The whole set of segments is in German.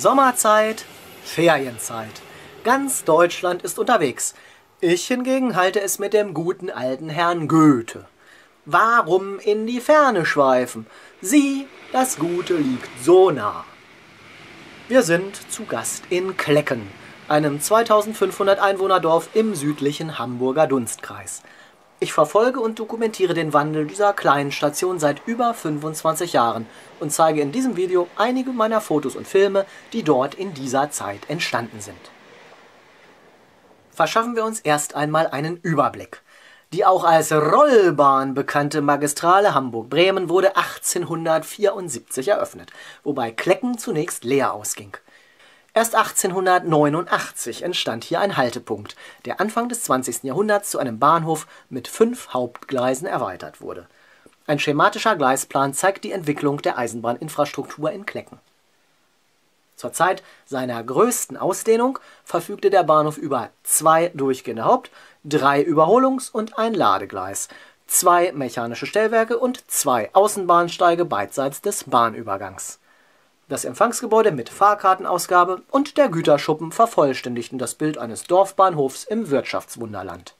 Sommerzeit, Ferienzeit. Ganz Deutschland ist unterwegs. Ich hingegen halte es mit dem guten alten Herrn Goethe. Warum in die Ferne schweifen? Sieh, das Gute liegt so nah. Wir sind zu Gast in Klecken, einem 2500 Einwohnerdorf im südlichen Hamburger Dunstkreis. Ich verfolge und dokumentiere den Wandel dieser kleinen Station seit über 25 Jahren und zeige in diesem Video einige meiner Fotos und Filme, die dort in dieser Zeit entstanden sind. Verschaffen wir uns erst einmal einen Überblick. Die auch als Rollbahn bekannte Magistrale Hamburg-Bremen wurde 1874 eröffnet, wobei Klecken zunächst leer ausging. Erst 1889 entstand hier ein Haltepunkt, der Anfang des 20. Jahrhunderts zu einem Bahnhof mit 5 Hauptgleisen erweitert wurde. Ein schematischer Gleisplan zeigt die Entwicklung der Eisenbahninfrastruktur in Klecken. Zur Zeit seiner größten Ausdehnung verfügte der Bahnhof über 2 durchgehende Haupt-, 3 Überholungs- und ein Ladegleis, 2 mechanische Stellwerke und 2 Außenbahnsteige beidseits des Bahnübergangs. Das Empfangsgebäude mit Fahrkartenausgabe und der Güterschuppen vervollständigten das Bild eines Dorfbahnhofs im Wirtschaftswunderland.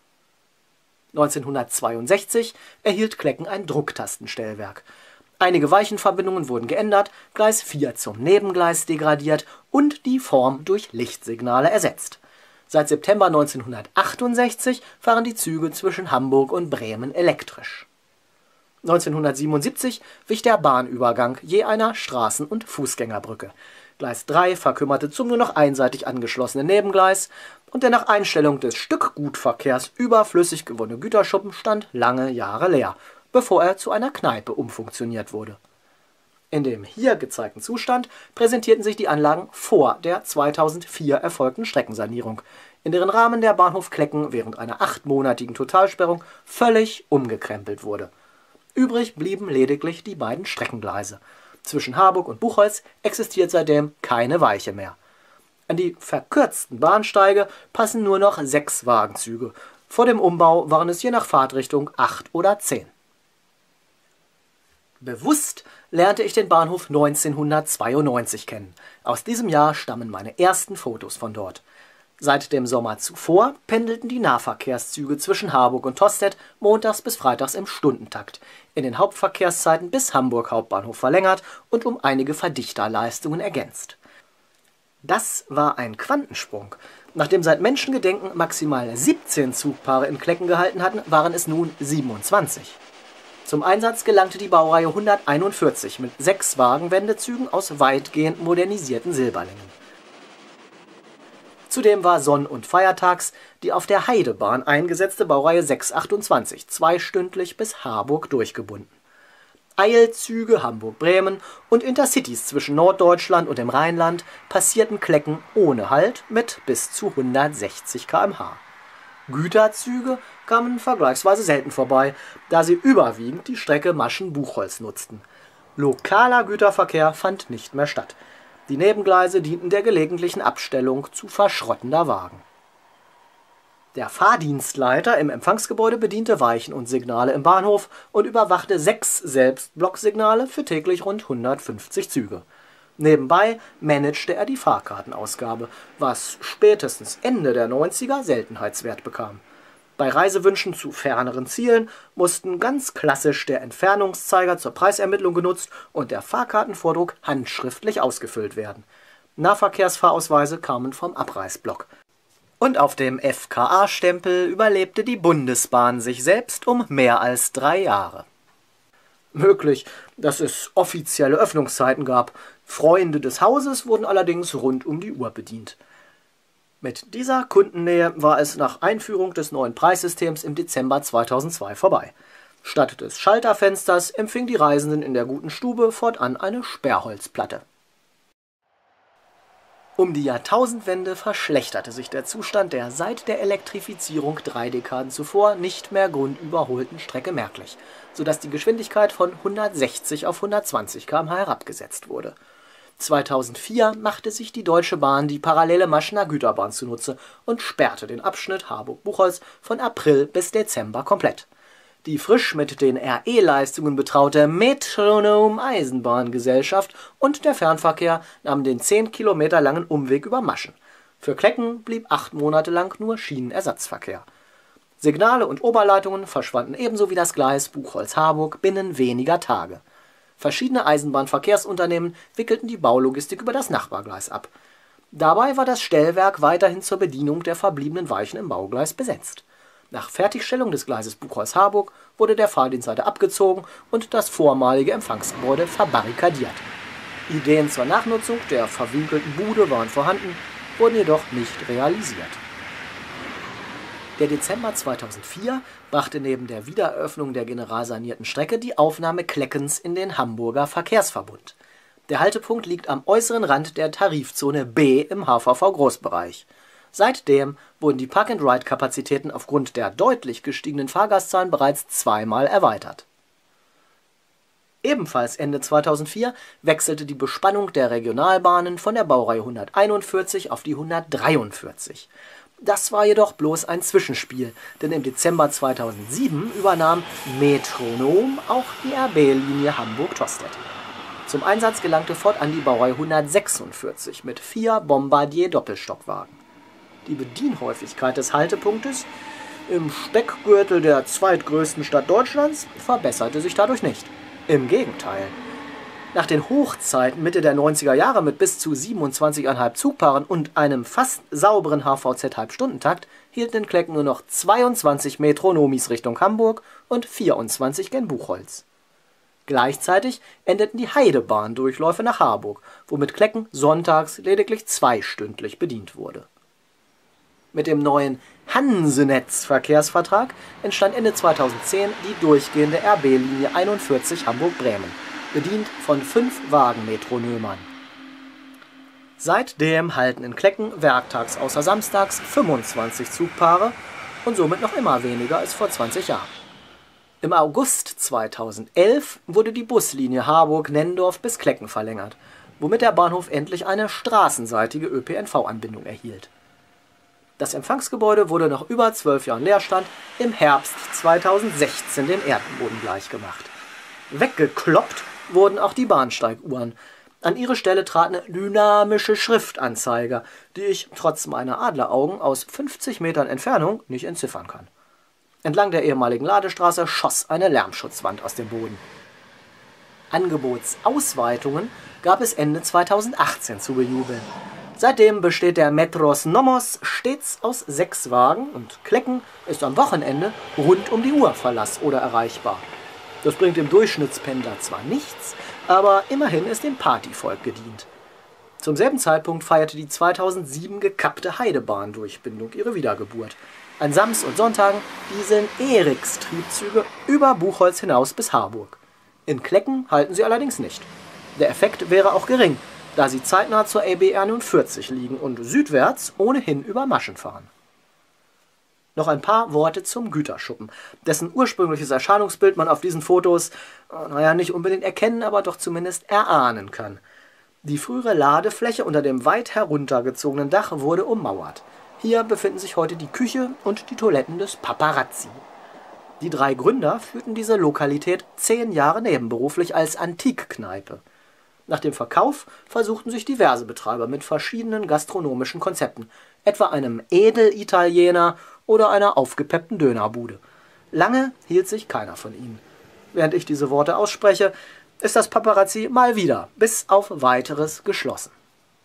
1962 erhielt Klecken ein Drucktastenstellwerk. Einige Weichenverbindungen wurden geändert, Gleis 4 zum Nebengleis degradiert und die Form durch Lichtsignale ersetzt. Seit September 1968 fahren die Züge zwischen Hamburg und Bremen elektrisch. 1977 wich der Bahnübergang je einer Straßen- und Fußgängerbrücke. Gleis 3 verkümmerte zum nur noch einseitig angeschlossenen Nebengleis und der nach Einstellung des Stückgutverkehrs überflüssig gewonnene Güterschuppen stand lange Jahre leer, bevor er zu einer Kneipe umfunktioniert wurde. In dem hier gezeigten Zustand präsentierten sich die Anlagen vor der 2004 erfolgten Streckensanierung, in deren Rahmen der Bahnhof Klecken während einer 8-monatigen Totalsperrung völlig umgekrempelt wurde. Übrig blieben lediglich die beiden Streckengleise. Zwischen Harburg und Buchholz existiert seitdem keine Weiche mehr. An die verkürzten Bahnsteige passen nur noch 6 Wagenzüge. Vor dem Umbau waren es je nach Fahrtrichtung 8 oder 10. Bewusst lernte ich den Bahnhof 1992 kennen. Aus diesem Jahr stammen meine ersten Fotos von dort. Seit dem Sommer zuvor pendelten die Nahverkehrszüge zwischen Harburg und Tostedt montags bis freitags im Stundentakt, in den Hauptverkehrszeiten bis Hamburg Hauptbahnhof verlängert und um einige Verdichterleistungen ergänzt. Das war ein Quantensprung. Nachdem seit Menschengedenken maximal 17 Zugpaare in Klecken gehalten hatten, waren es nun 27. Zum Einsatz gelangte die Baureihe 141 mit 6 Wagenwendezügen aus weitgehend modernisierten Silberlängen. Zudem war sonn- und feiertags die auf der Heidebahn eingesetzte Baureihe 628 zweistündlich bis Harburg durchgebunden. Eilzüge Hamburg-Bremen und Intercities zwischen Norddeutschland und dem Rheinland passierten Klecken ohne Halt mit bis zu 160 km/h. Güterzüge kamen vergleichsweise selten vorbei, da sie überwiegend die Strecke Maschen-Buchholz nutzten. Lokaler Güterverkehr fand nicht mehr statt. Die Nebengleise dienten der gelegentlichen Abstellung zu verschrottender Wagen. Der Fahrdienstleiter im Empfangsgebäude bediente Weichen und Signale im Bahnhof und überwachte 6 Selbstblocksignale für täglich rund 150 Züge. Nebenbei managte er die Fahrkartenausgabe, was spätestens Ende der 90er Seltenheitswert bekam. Bei Reisewünschen zu ferneren Zielen mussten ganz klassisch der Entfernungszeiger zur Preisermittlung genutzt und der Fahrkartenvordruck handschriftlich ausgefüllt werden. Nahverkehrsfahrausweise kamen vom Abreißblock. Und auf dem FKA-Stempel überlebte die Bundesbahn sich selbst um mehr als 3 Jahre. Möglich, dass es offizielle Öffnungszeiten gab. Freunde des Hauses wurden allerdings rund um die Uhr bedient. Mit dieser Kundennähe war es nach Einführung des neuen Preissystems im Dezember 2002 vorbei. Statt des Schalterfensters empfing die Reisenden in der guten Stube fortan eine Sperrholzplatte. Um die Jahrtausendwende verschlechterte sich der Zustand der seit der Elektrifizierung 3 Dekaden zuvor nicht mehr grundüberholten Strecke merklich, sodass die Geschwindigkeit von 160 auf 120 km/h herabgesetzt wurde. 2004 machte sich die Deutsche Bahn die parallele Maschener Güterbahn zunutze und sperrte den Abschnitt Harburg-Buchholz von April bis Dezember komplett. Die frisch mit den RE-Leistungen betraute Metronom-Eisenbahngesellschaft und der Fernverkehr nahmen den 10 Kilometer langen Umweg über Maschen. Für Klecken blieb 8 Monate lang nur Schienenersatzverkehr. Signale und Oberleitungen verschwanden ebenso wie das Gleis Buchholz-Harburg binnen weniger Tage. Verschiedene Eisenbahnverkehrsunternehmen wickelten die Baulogistik über das Nachbargleis ab. Dabei war das Stellwerk weiterhin zur Bedienung der verbliebenen Weichen im Baugleis besetzt. Nach Fertigstellung des Gleises Buchholz-Harburg wurde der Fahrdienstleiter abgezogen und das vormalige Empfangsgebäude verbarrikadiert. Ideen zur Nachnutzung der verwinkelten Bude waren vorhanden, wurden jedoch nicht realisiert. Der Dezember 2004 brachte neben der Wiedereröffnung der generalsanierten Strecke die Aufnahme Kleckens in den Hamburger Verkehrsverbund. Der Haltepunkt liegt am äußeren Rand der Tarifzone B im HVV-Großbereich. Seitdem wurden die Park-and-Ride-Kapazitäten aufgrund der deutlich gestiegenen Fahrgastzahlen bereits zweimal erweitert. Ebenfalls Ende 2004 wechselte die Bespannung der Regionalbahnen von der Baureihe 141 auf die 143. Das war jedoch bloß ein Zwischenspiel, denn im Dezember 2007 übernahm Metronom auch die RB-Linie Hamburg-Tostedt. Zum Einsatz gelangte fortan die Baureihe 146 mit 4 Bombardier-Doppelstockwagen. Die Bedienhäufigkeit des Haltepunktes im Speckgürtel der zweitgrößten Stadt Deutschlands verbesserte sich dadurch nicht. Im Gegenteil. Nach den Hochzeiten Mitte der 90er Jahre mit bis zu 27,5 Zugpaaren und einem fast sauberen HVZ-Halbstundentakt hielten in Klecken nur noch 22 Metronomis Richtung Hamburg und 24 gen Buchholz. Gleichzeitig endeten die Heidebahndurchläufe nach Harburg, womit Klecken sonntags lediglich zweistündlich bedient wurde. Mit dem neuen Hansenetz-Verkehrsvertrag entstand Ende 2010 die durchgehende RB-Linie 41 Hamburg-Bremen, bedient von 5 Wagenmetronomern. Seitdem halten in Klecken werktags außer samstags 25 Zugpaare und somit noch immer weniger als vor 20 Jahren. Im August 2011 wurde die Buslinie Harburg-Nennendorf bis Klecken verlängert, womit der Bahnhof endlich eine straßenseitige ÖPNV-Anbindung erhielt. Das Empfangsgebäude wurde nach über 12 Jahren Leerstand im Herbst 2016 dem Erdboden gleichgemacht. Weggekloppt wurden auch die Bahnsteiguhren. An ihre Stelle traten dynamische Schriftanzeiger, die ich trotz meiner Adleraugen aus 50 Metern Entfernung nicht entziffern kann. Entlang der ehemaligen Ladestraße schoss eine Lärmschutzwand aus dem Boden. Angebotsausweitungen gab es Ende 2018 zu bejubeln. Seitdem besteht der Metros Nomos stets aus 6 Wagen und Klecken ist am Wochenende rund um die Uhr Verlass oder erreichbar. Das bringt dem Durchschnittspendler zwar nichts, aber immerhin ist dem Partyvolk gedient. Zum selben Zeitpunkt feierte die 2007 gekappte Heidebahn-Durchbindung ihre Wiedergeburt. An Sams- und Sonntagen dieseln Eriks-Triebzüge über Buchholz hinaus bis Harburg. In Klecken halten sie allerdings nicht. Der Effekt wäre auch gering, da sie zeitnah zur EBR 49 liegen und südwärts ohnehin über Maschen fahren. Noch ein paar Worte zum Güterschuppen, dessen ursprüngliches Erscheinungsbild man auf diesen Fotos, nicht unbedingt erkennen, aber doch zumindest erahnen kann. Die frühere Ladefläche unter dem weit heruntergezogenen Dach wurde ummauert. Hier befinden sich heute die Küche und die Toiletten des Paparazzi. Die 3 Gründer führten diese Lokalität 10 Jahre nebenberuflich als Antikkneipe. Nach dem Verkauf versuchten sich diverse Betreiber mit verschiedenen gastronomischen Konzepten, etwa einem Edelitaliener oder einer aufgepeppten Dönerbude. Lange hielt sich keiner von ihnen. Während ich diese Worte ausspreche, ist das Paparazzi mal wieder bis auf Weiteres geschlossen.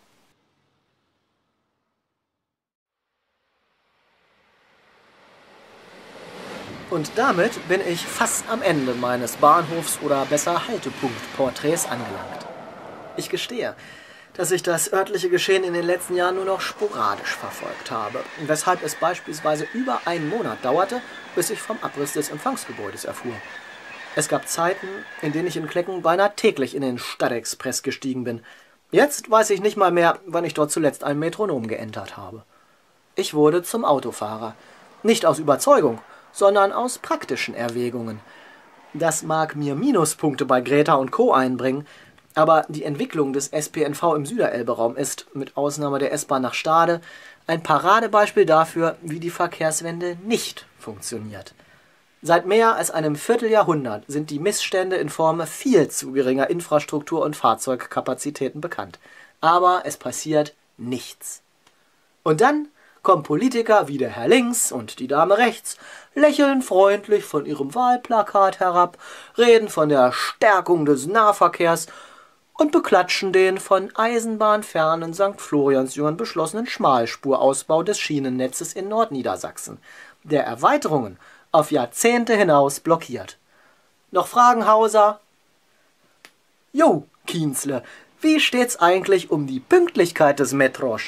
Und damit bin ich fast am Ende meines Bahnhofs- oder besser Haltepunkt-Porträts angelangt. Ich gestehe, dass ich das örtliche Geschehen in den letzten Jahren nur noch sporadisch verfolgt habe, weshalb es beispielsweise über einen Monat dauerte, bis ich vom Abriss des Empfangsgebäudes erfuhr. Es gab Zeiten, in denen ich in Klecken beinahe täglich in den Stadtexpress gestiegen bin. Jetzt weiß ich nicht mal mehr, wann ich dort zuletzt ein Metronom geentert habe. Ich wurde zum Autofahrer. Nicht aus Überzeugung, sondern aus praktischen Erwägungen. Das mag mir Minuspunkte bei Greta und Co. einbringen, aber die Entwicklung des SPNV im Süderelbe-Raum ist, mit Ausnahme der S-Bahn nach Stade, ein Paradebeispiel dafür, wie die Verkehrswende nicht funktioniert. Seit mehr als einem Vierteljahrhundert sind die Missstände in Form viel zu geringer Infrastruktur und Fahrzeugkapazitäten bekannt. Aber es passiert nichts. Und dann kommen Politiker wie der Herr links und die Dame rechts, lächeln freundlich von ihrem Wahlplakat herab, reden von der Stärkung des Nahverkehrs und beklatschen den von eisenbahnfernen St. Floriansjüngern beschlossenen Schmalspurausbau des Schienennetzes in Nordniedersachsen, der Erweiterungen auf Jahrzehnte hinaus blockiert. Noch Fragen, Hauser? Jo, Kienzle, wie steht's eigentlich um die Pünktlichkeit des Metros?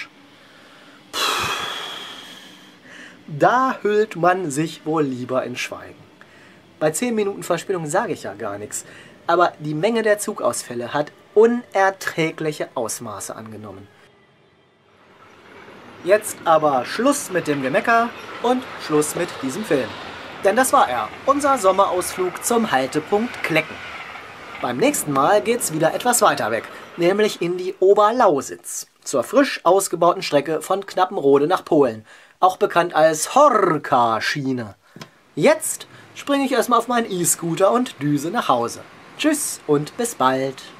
Da hüllt man sich wohl lieber in Schweigen. Bei 10 Minuten Verspätung sage ich ja gar nichts, aber die Menge der Zugausfälle hat unerträgliche Ausmaße angenommen. Jetzt aber Schluss mit dem Gemecker und Schluss mit diesem Film. Denn das war er, unser Sommerausflug zum Haltepunkt Klecken. Beim nächsten Mal geht's wieder etwas weiter weg, nämlich in die Oberlausitz, zur frisch ausgebauten Strecke von Knappenrode nach Polen, auch bekannt als Horka-Schiene. Jetzt springe ich erstmal auf meinen E-Scooter und düse nach Hause. Tschüss und bis bald.